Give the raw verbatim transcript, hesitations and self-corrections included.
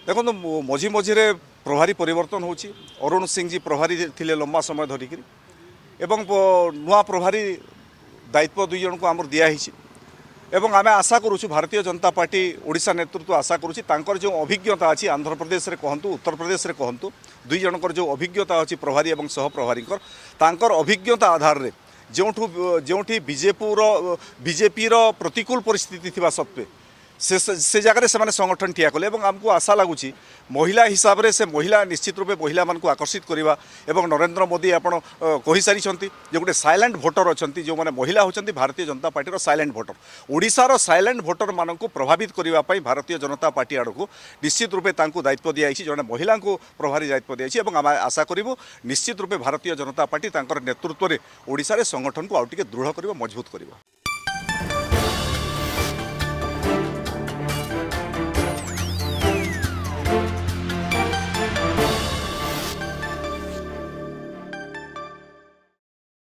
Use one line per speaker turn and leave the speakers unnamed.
देखो मझी मझे प्रभारी परिवर्तन हो अरुण सिंह जी प्रभारी थिले लंबा समय धरिक एवं नुआ प्रभारी दायित्व दुई जन को आमर दिखाई एवं आम आशा करुँ भारतीय जनता पार्टी ओडिशा नेतृत्व आशा करुँच जो अभिज्ञता अच्छी आंध्र प्रदेश में कहतु उत्तर प्रदेश में कहतु दुई जनकर जो अभिज्ञता अच्छी प्रभारी और सहप्रभारी अभिज्ञता आधार में जो जो बीजेपुर बीजेपी प्रतिकूल परिस्थिति थिबा सत्वे से से जगह से संगठन ठिया कले आमको आशा लगुच महिला हिसाब से से महिला निश्चित रूपे महिला मान आकर्षित करवा एवं नरेंद्र मोदी आपण कही सारी जो गोटे साइलेंट भोटर अच्छा जो मैंने महिला होती भारतीय जनता पार्टी साइलेंट भोटर ओडिशार साइलेंट भोटर मान प्रभावित करने भारतीय जनता पार्टी आड़ को निश्चित रूपे दायित्व दिखाई जड़े महिला को प्रभारी दायित्व दिखाई आम आशा करूँ निश्चित रूपे भारतीय जनता पार्टी नेतृत्व में ओडिशा रे संगठन को आउ टिके दृढ़ कर मजबूत कर।